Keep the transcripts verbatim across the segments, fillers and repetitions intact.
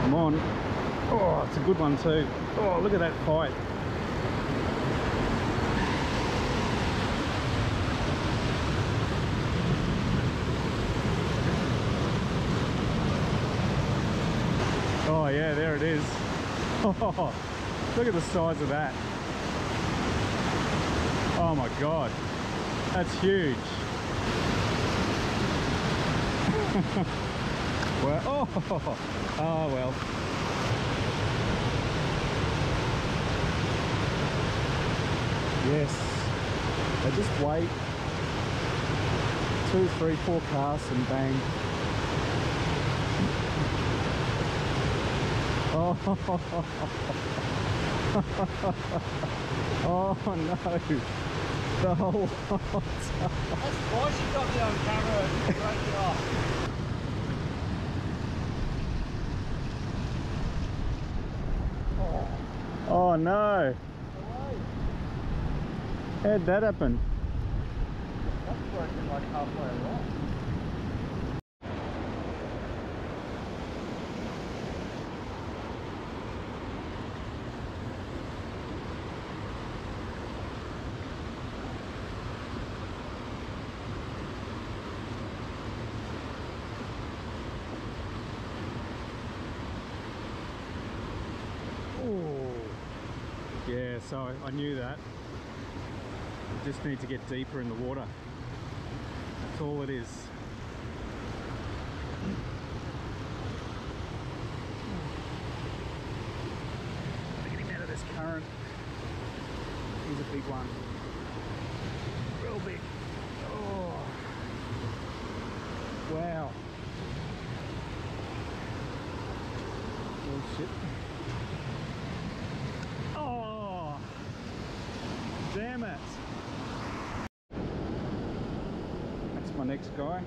them on. Oh, it's a good one too. Oh, look at that fight. Oh yeah, there it is. Oh, look at the size of that. Oh my God, that's huge. Well, oh, oh well. Yes, they just wait. Two, three, four casts and bang. Oh, oh no, the whole lot. That's why she got me on camera and break it off. Oh no! How'd that happen? That's working like halfway along. Yeah, so I knew that. I just need to get deeper in the water. That's all it is. Getting out of this current. He's a big one. Real big. Oh. Wow. Oh shit. Damn it! That's my next guy.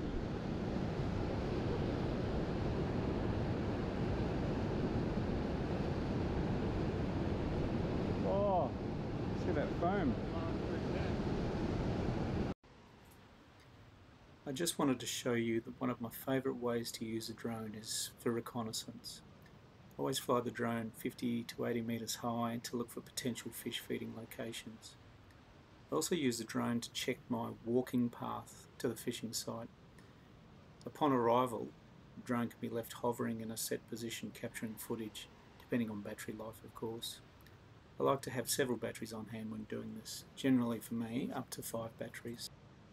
Oh, see that foam. I just wanted to show you that one of my favourite ways to use a drone is for reconnaissance. I always fly the drone fifty to eighty metres high to look for potential fish feeding locations. I also use the drone to check my walking path to the fishing site. Upon arrival, the drone can be left hovering in a set position capturing footage, depending on battery life of course. I like to have several batteries on hand when doing this, generally for me up to five batteries.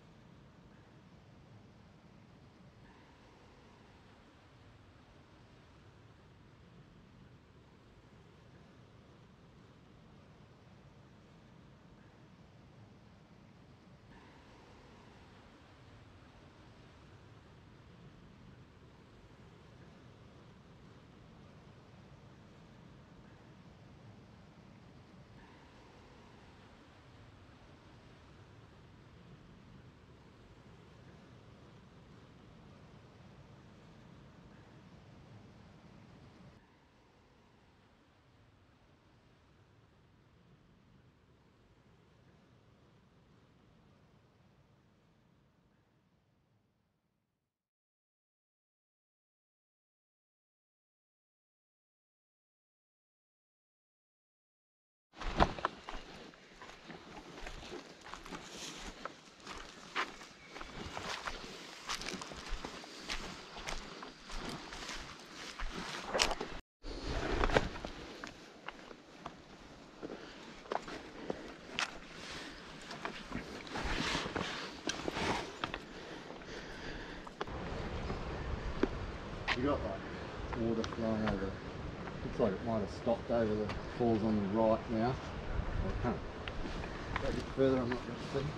You got like water flowing over. Looks like it might have stopped over the falls on the right now. I can't go a bit further, I'm not going to see.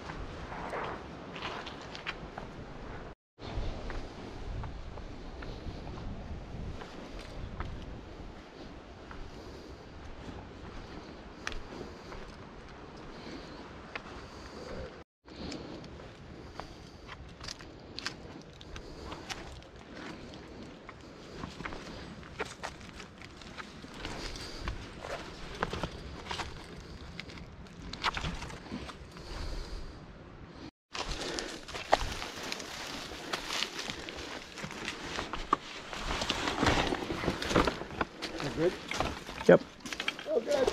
good? Yep. Oh, good.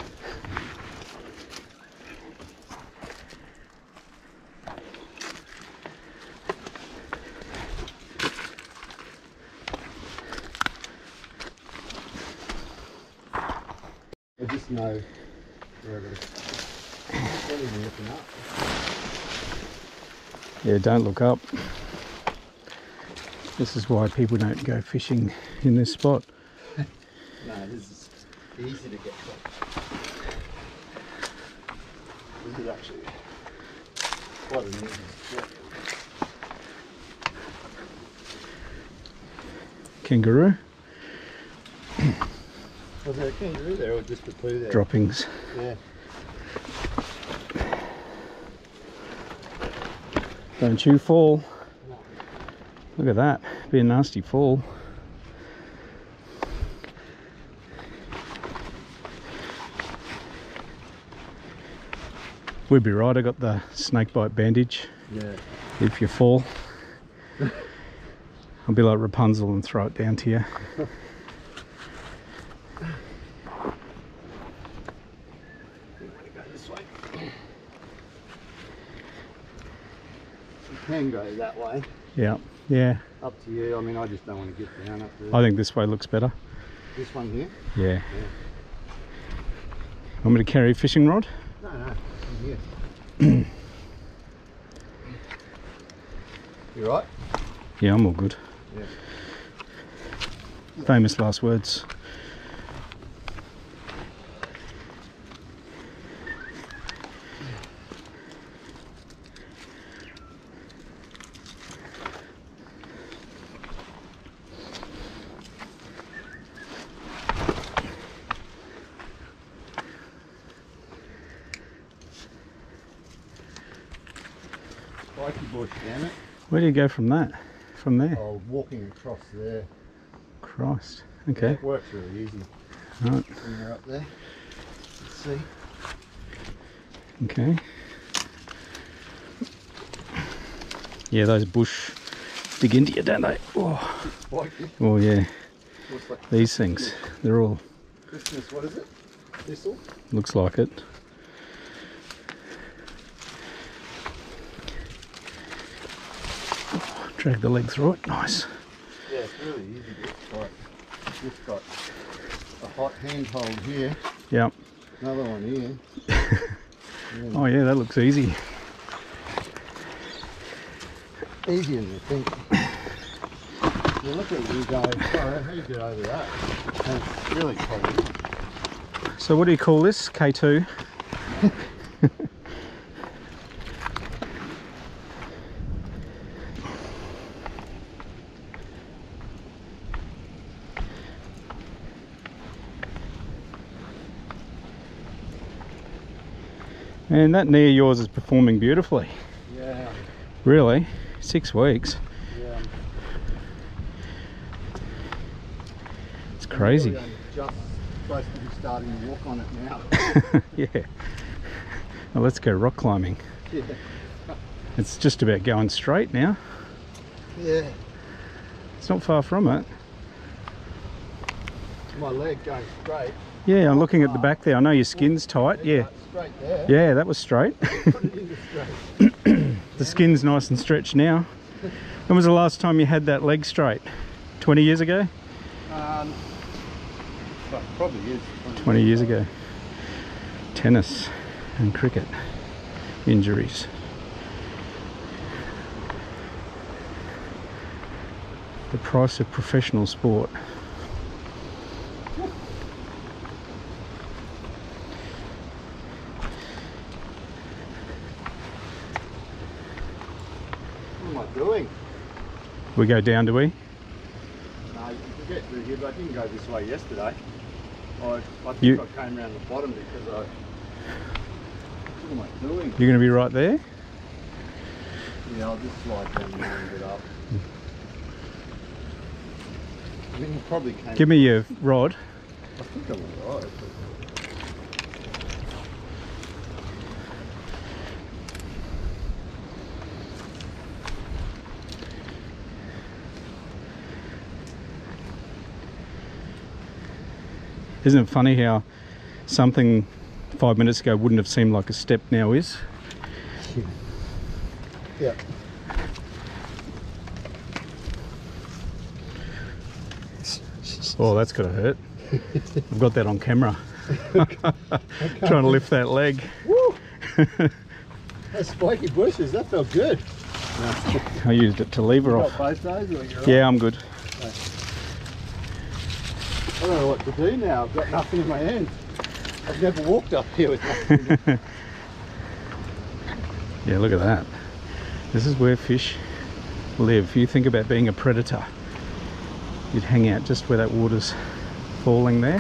I just know where it is. I'm not even looking up. Yeah, don't look up. This is why people don't go fishing in this spot. No, this is easy to get to. This is actually quite an easy spot. Kangaroo. Was there a kangaroo there or just a poo there? Droppings. Yeah. Don't you fall. No. Look at that. Be a nasty fall. We'd be right. I got the snake bite bandage. Yeah. If you fall, I'll be like Rapunzel and throw it down to you. Can go that way. Yeah, yeah. Up to you. I mean, I just don't want to get down up there. I think this way looks better. This one here? Yeah. Yeah. Want me to carry a fishing rod? No, no. I'm here. You right? Yeah, I'm all good. Yeah. Famous last words. Spiky bush, damn it. Where do you go from that? From there? Oh, walking across there. Christ. Yeah, Okay. it works really easy Right. when you're up there. Let's see. Okay. Yeah, those bush dig into you, don't they? Oh, Spiky. oh yeah. Looks like These things, they're all, Christmas, what is it? Thistle? looks like it. Oh, drag the leg through it. Nice. Yeah, it's really easy. It's like, just got a hot handhold here, Yep. another one here. And then Oh yeah, that looks easy. easier than you think. You look at you guys, sorry, how do you get over that? And it's really cold. So what do you call this? K two? And that knee of yours is performing beautifully. Yeah, Really? Six weeks. yeah. It's crazy. I'm just supposed to be starting to walk on it now. Yeah. Well, let's go rock climbing. Yeah. It's just about going straight now. Yeah. It's not far from it. My leg going straight. Yeah, I'm looking at the back there. I know your skin's tight. Yeah. Straight there. Yeah, that was straight. Put it into straight. The skin's nice and stretched now. When was the last time you had that leg straight? twenty years ago? Um, but probably is. twenty years ago. Tennis and cricket injuries. The price of professional sport. What am I doing? We go down, do we? No, you can get through here, but I didn't go this way yesterday. I, I think You- I came around the bottom because I... What am I doing? You're going to be right there? Yeah, I'll just slide down there and get up. I think you probably came... Give me your rod. I think I'm alright. Isn't it funny how something five minutes ago wouldn't have seemed like a step now is? Yeah. Oh, that's gotta hurt. I've got that on camera. Trying to lift that leg. Woo! Those spiky bushes, that felt good. No. I used it to lever You off. got both those, or you're Yeah, right? I'm good. I don't know what to do now. I've got nothing in my hand. I've never walked up here with nothing. Yeah, look at that. This is where fish live. You think about being a predator, you'd hang out just where that water's falling there.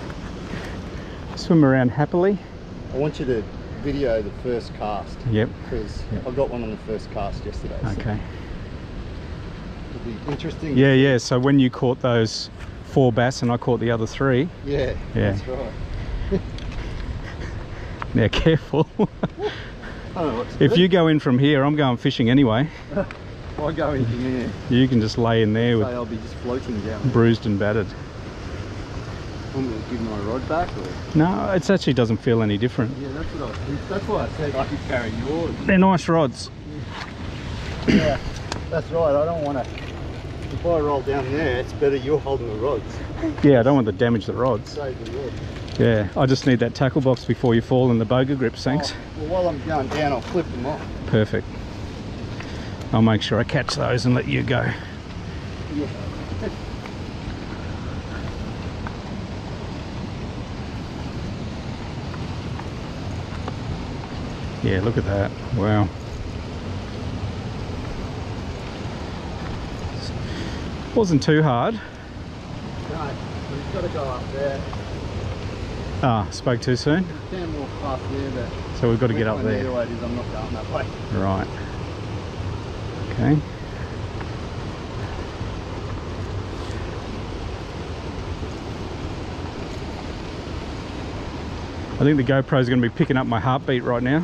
Swim around happily. I want you to video the first cast. Yep. Because Yep. I got one on the first cast yesterday. So Okay. it'll be interesting. Yeah, yeah. So when you caught those four bass and I caught the other three. Yeah, Yeah. that's right. Now careful. I don't know what to If do. you go in from here, I'm going fishing anyway. If I go in here, You can just lay in there say with I'll be just floating down. bruised and battered. I'm going to give my rod back, or? No, it actually doesn't feel any different. Yeah, that's what I. That's why I said I could carry yours. They're nice rods. Yeah, that's right. I don't want to. If I roll down there, it's better you're holding the rods. Yeah, I don't want to damage the rods. Save the rod. Yeah, I just need that tackle box before you fall in the boga grips, thanks. Oh, well, while I'm going down, I'll flip them off. Perfect. I'll make sure I catch those and let you go. Yeah. Yeah, look at that. Wow. Wasn't too hard. No, we've got to go up there. Ah, spoke too soon. You can walk past there, but So we've got to get up Either there. way it is, I'm not going that way. Right. Okay. I think the GoPro's going to be picking up my heartbeat right now.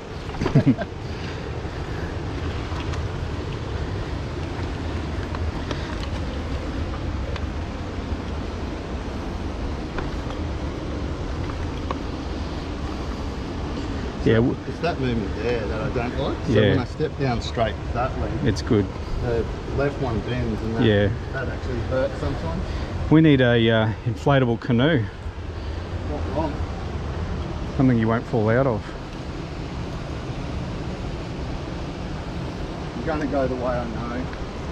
Yeah, w- It's that movement there that I don't like. So Yeah. when I step down straight that way, it's good. the left one bends and that, Yeah. that actually hurts sometimes. We need a uh, inflatable canoe, Not wrong. something you won't fall out of. I'm going to go the way I know.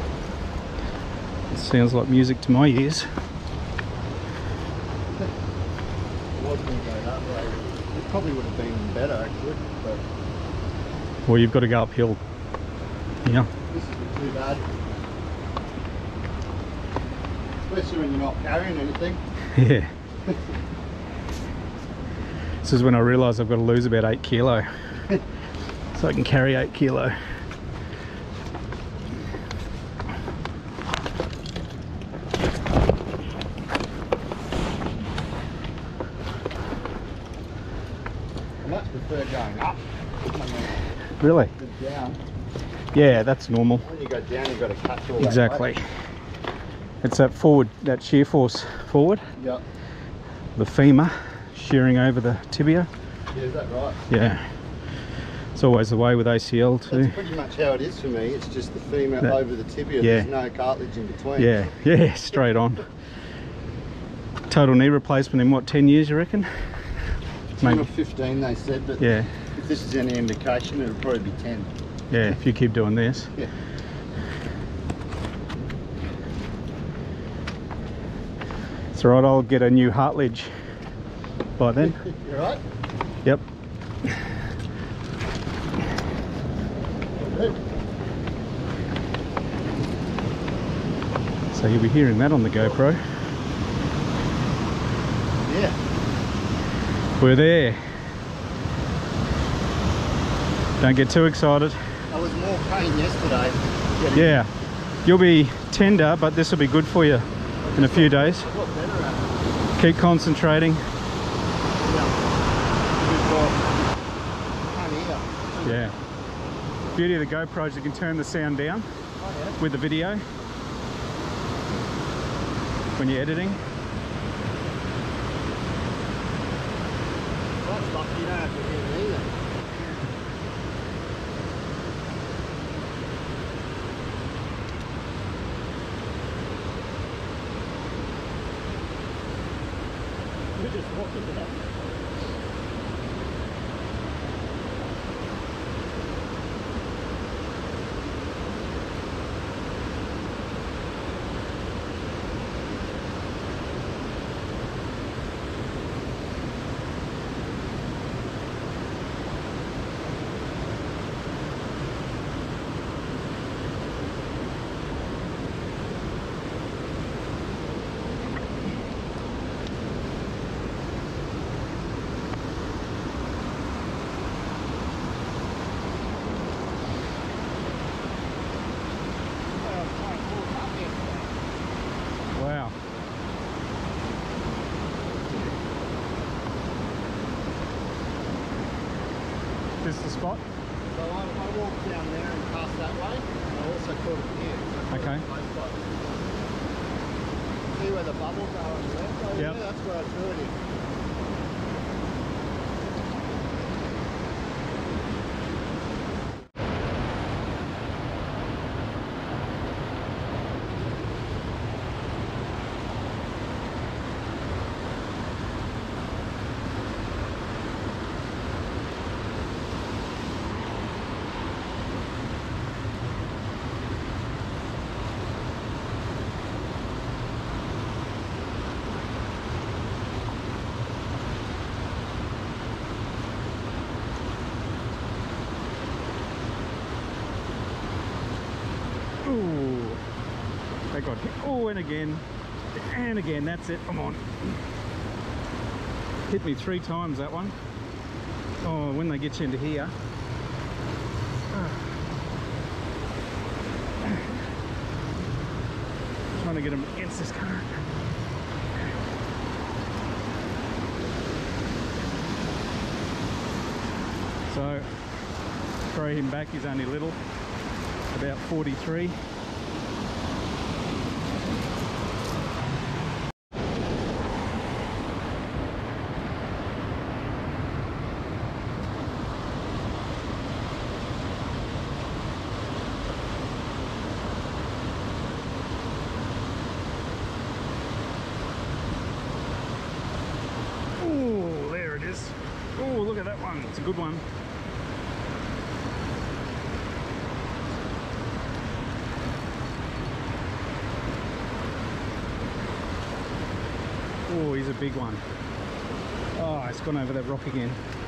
It sounds like music to my ears. I was going to go that way. It probably would have been better actually, but Well, you've got to go uphill. Yeah. this isn't too bad. Especially when you're not carrying anything. Yeah. This is when I realise I've got to lose about eight kilo. So I can carry eight kilo. I much prefer going up. I mean, Really? the down. Yeah, that's normal. When you go down, you've got to catch all that Exactly. weight. It's that forward, that shear force forward, Yeah. the femur shearing over the tibia. Yeah, is that right? Yeah. It's always the way with A C L too. That's pretty much how it is for me. It's just the femur That- over the tibia. yeah. There's no cartilage in between. Yeah, yeah, straight on. Total knee replacement in what, ten years you reckon? ten or Maybe. fifteen they said, but Yeah, if this is any indication, it'll probably be ten. yeah, if you keep doing this. Yeah. It's alright, I'll get a new heartlage by then. You alright? Yep. Good. So you'll be hearing that on the GoPro. Yeah. We're there. Don't get too excited. I was more pain yesterday. Getting Yeah, you'll be tender, but this will be good for you in a few days. I got better at it. Keep concentrating. Yeah. We've got pain here. Yeah. Beauty of the GoPro is you can turn the sound down Oh, yeah. with the video when you're editing. Like you don't have to hear me either. We just walked into that. Wow. This is the spot? So I, I walked down there and passed that way. I also caught it here. So Okay. See where the bubbles are on the left? Oh, Yep. yeah, that's where I threw it in. Ooh. They got hit. Oh, and again. And again. That's it. Come on. Hit me three times, that one. Oh, when they get you into here. Trying to get them against this current. So, throw him back. He's only little. About forty-three. Oh, there it is. Oh, look at that one. It's a good one. Oh, he's a big one. Oh, it's gone over that rock again.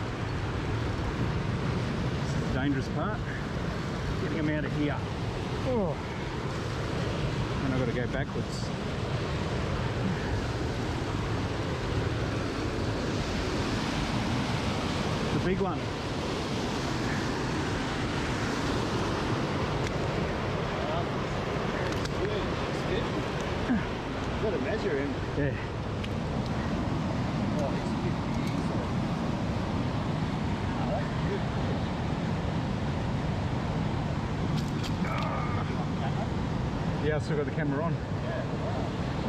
This is the dangerous part. Getting him out of here. Oh. And I've got to go backwards. The big one. You've got to measure him. Yeah. Oh, he's fifty easily. Oh, that's good. Yeah, I've still got the camera on. Yeah, wow.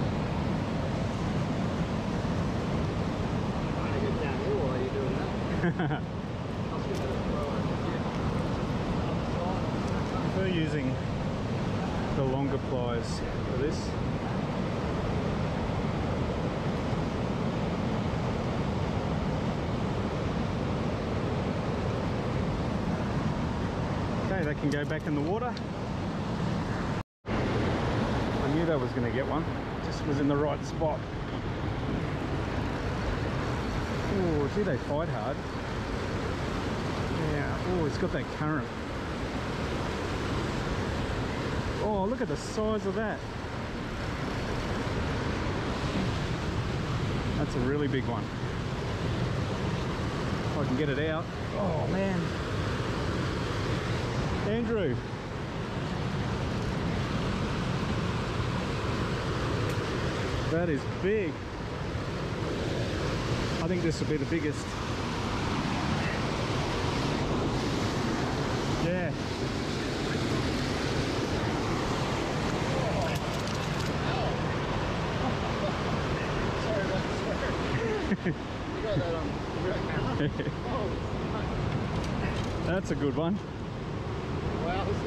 Trying to get downhill while you're doing that. I was gonna throw it. I prefer using the longer pliers for this. Okay, they can go back in the water. I knew that was going to get one, just was in the right spot. Oh, gee, they fight hard. Yeah, oh, it's got that current. Oh, look at the size of that. That's a really big one. If I can get it out. Oh, man. Andrew. That is big. I think this will be the biggest. Yeah. Sorry about the swear. You got that on camera? That's a good one. Wow, this is...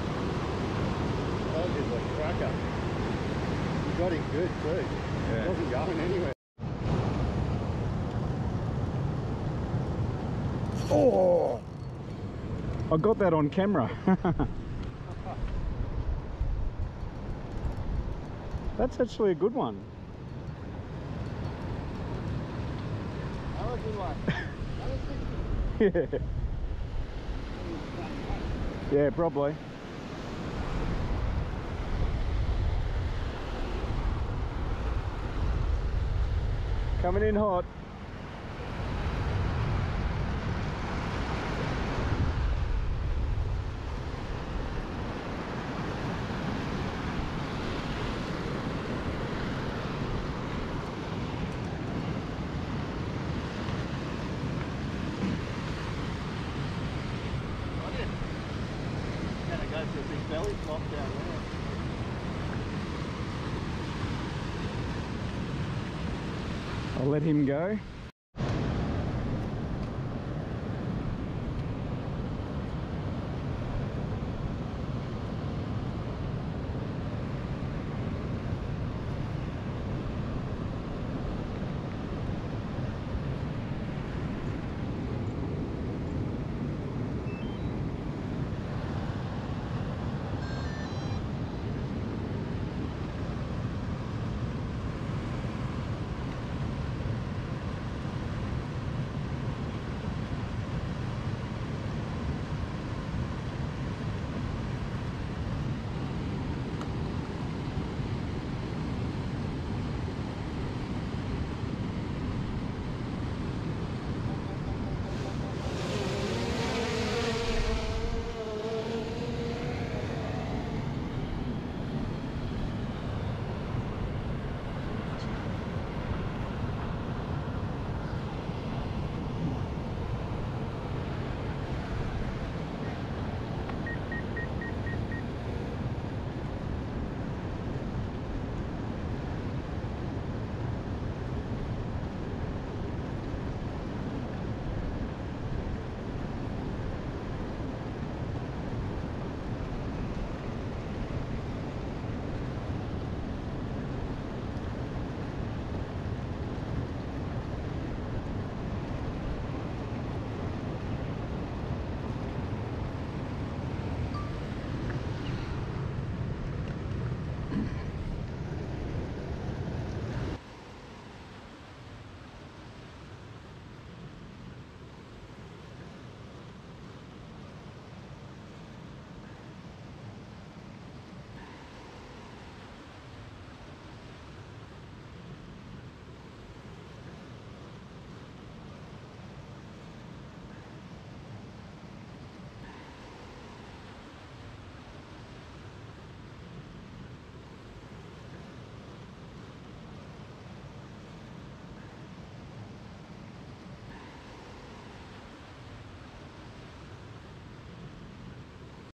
That is a cracker. You got him good too. Yeah. He wasn't going anywhere. Oh! I got that on camera. That's actually a good one. That was a good one. Yeah. Yeah, probably. Coming in hot. Gonna go for a big belly flop down there. I'll let him go.